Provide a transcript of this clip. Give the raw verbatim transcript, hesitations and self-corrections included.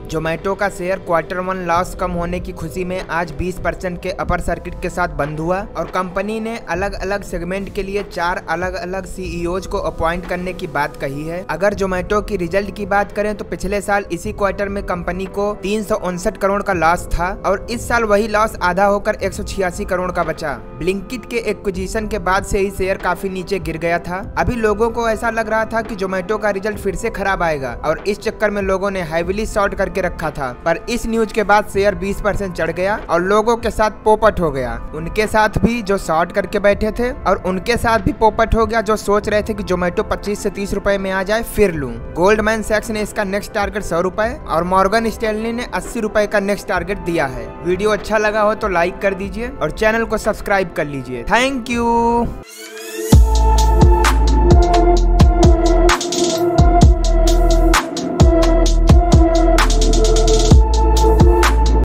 जोमेटो का share quarter one loss कम होने की खुशी में आज बीस परसेंट के अपर सर्किट के साथ बंद हुआ और कंपनी ने अलग अलग सेगमेंट के लिए चार अलग अलग सीईओज को अपॉइंट करने की बात कही है। अगर जोमेटो की रिजल्ट की बात करें तो पिछले साल इसी क्वार्टर में कंपनी को तीन सौ उनसठ करोड़ का लॉस था और इस साल वही लॉस आधा होकर एक सौ छियासी करोड़ का बचा। ब्लिंकिट के एक्विजिशन के बाद से ही शेयर काफी नीचे गिर गया था। अभी लोगों को ऐसा लग रहा था कि जोमेटो का रिजल्ट फिर से खराब आएगा और इस चक्कर में लोगों ने हैविली शॉर्ट करके रखा था, पर इस न्यूज के बाद शेयर बीस परसेंट चढ़ गया और लोगों के साथ पोपट हो गया। उनके साथ भी जो शॉर्ट करके बैठे थे और उनके साथ भी पोपट हो गया जो सोच रहे थे कि जोमेटो पच्चीस से तीस रुपए में आ जाए फिर लूं। गोल्डमैन सैक्स ने इसका नेक्स्ट टारगेट सौ रुपए और मॉर्गन स्टैनली ने अस्सी रुपए का नेक्स्ट टारगेट दिया है। वीडियो अच्छा लगा हो तो लाइक कर दीजिए और चैनल को सब्सक्राइब कर लीजिए। Thank you.